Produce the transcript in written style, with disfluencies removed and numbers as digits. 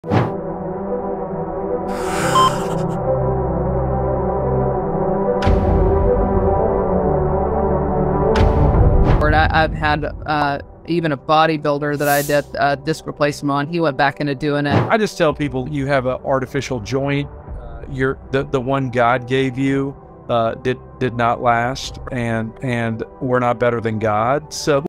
I've had even a bodybuilder that I did disc replacement on. He went back into doing it. I just tell people you have an artificial joint. The one God gave you did not last, and we're not better than God. So